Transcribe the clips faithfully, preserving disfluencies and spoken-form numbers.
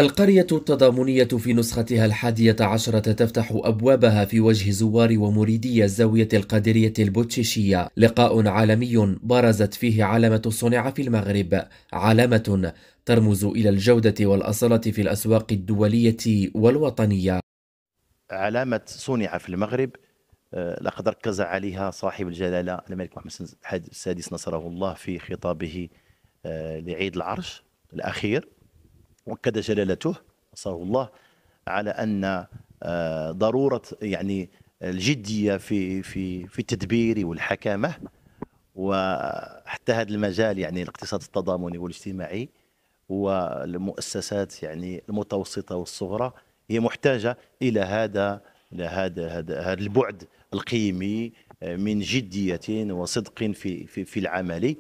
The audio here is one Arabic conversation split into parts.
القرية التضامنية في نسختها الحادية عشرة تفتح أبوابها في وجه زوار ومريدي الزاوية القادرية البوتشيشية. لقاء عالمي برزت فيه علامة صنع في المغرب، علامة ترمز إلى الجودة والأصالة في الأسواق الدولية والوطنية. علامة صنع في المغرب لقد ركز عليها صاحب الجلالة الملك محمد السادس نصره الله في خطابه لعيد العرش الأخير. وأكد جلالته نصره الله على أن ضرورة يعني الجدية في في في التدبير والحكامة، وحتى هذا المجال يعني الاقتصاد التضامني والاجتماعي والمؤسسات يعني المتوسطة والصغرى هي محتاجة إلى هذا إلى هذا هذا هذا البعد القيمي من جدية وصدق في في في العمل.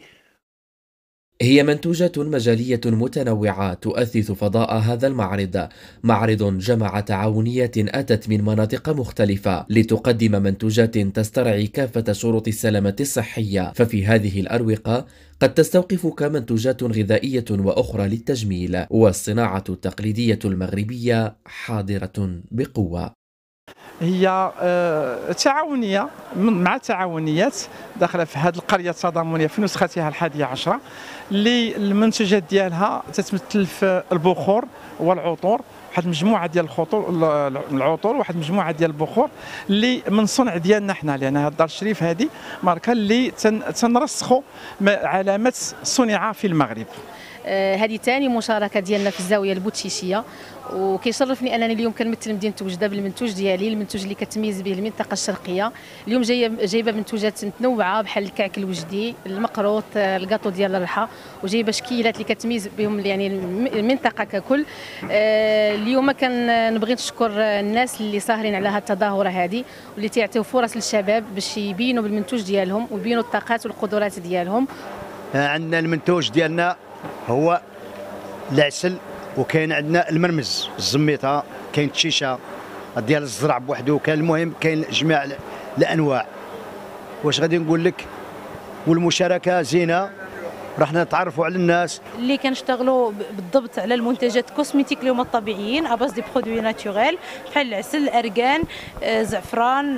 هي منتوجات مجالية متنوعة تؤثث فضاء هذا المعرض، معرض جمع تعاونيات أتت من مناطق مختلفة لتقدم منتوجات تسترعي كافة شروط السلامة الصحية. ففي هذه الأروقة قد تستوقفك منتوجات غذائية وأخرى للتجميل، والصناعة التقليدية المغربية حاضرة بقوة. هي تعاونية مع التعاونيات داخله في هذه القرية التضامنية في نسختها الحادية عشرة، اللي المنتوجات ديالها تتمثل في البخور والعطور، واحد المجموعه ديال الخطور العطور واحد المجموعه ديال البخور اللي من صنع ديالنا حنا، لان هذا الدار الشريف هذه ماركه اللي تنرسخوا علامه صنع في المغرب. هذه ثاني مشاركه ديالنا في الزاويه البوتشيشيه، وكيشرفني انني اليوم كنمثل مدينه وجده بالمنتوج ديالي، المنتوج اللي كتميز به المنطقه الشرقيه. اليوم جايه جايبه منتوجات متنوعه بحال الكعك الوجدي، المقروط، الكاطو ديال الرحى، وجايبه شكيلات اللي كتميز بهم يعني المنطقه ككل. اليوم كنبغي نشكر الناس اللي ساهرين على هذه التظاهره هذه، واللي تيعطيو فرص للشباب باش يبينوا بالمنتوج ديالهم ويبينوا الطاقات والقدرات ديالهم. عندنا المنتوج ديالنا هو العسل، وكاين عندنا المرمز، الزميطه، كاين الشيشه ديال الزرع بوحده، كان المهم كاين جميع الانواع. واش غادي نقول لك، والمشاركه زينه، راح نتعرفوا على الناس اللي كنشتغلوا بالضبط على المنتجات كوسميتيك اللي هما الطبيعيين اباز دي برودوي ناتوريل، بحال العسل، الاركان، زعفران،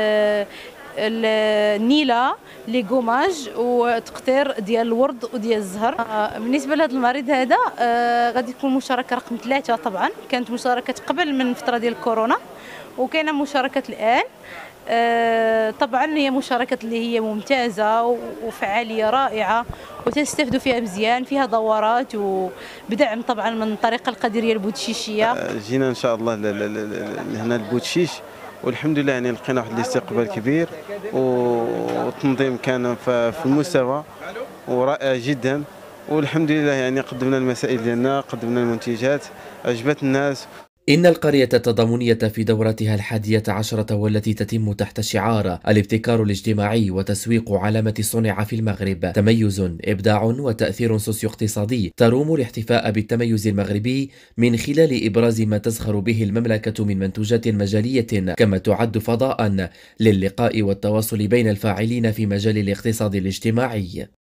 النيله، لي غوماج، وتقطير ديال الورد وديال الزهر. بالنسبه لهذا المريض هذا غادي تكون مشاركه رقم ثلاثة. طبعا كانت مشاركه قبل من فتره ديال الكورونا، وكاينه مشاركه الان. طبعا هي مشاركه اللي هي ممتازه وفعاليه رائعه، وتستفدوا فيها مزيان، فيها دورات وبدعم طبعا من الطريقه القادريه البوتشيشيه. جينا ان شاء الله هنا البوتشيش، والحمد لله يعني لقينا واحد الاستقبال كبير، والتنظيم كان في المستوى ورائع جدا، والحمد لله يعني قدمنا المسائل ديالنا، قدمنا المنتجات، عجبت الناس. إن القرية التضامنية في دورتها الحادية عشرة والتي تتم تحت شعار الابتكار الاجتماعي وتسويق علامة صنع في المغرب، تميز، إبداع وتأثير سوسيو اقتصادي، تروم الاحتفاء بالتميز المغربي من خلال إبراز ما تزخر به المملكة من منتوجات مجالية، كما تعد فضاء للقاء والتواصل بين الفاعلين في مجال الاقتصاد الاجتماعي.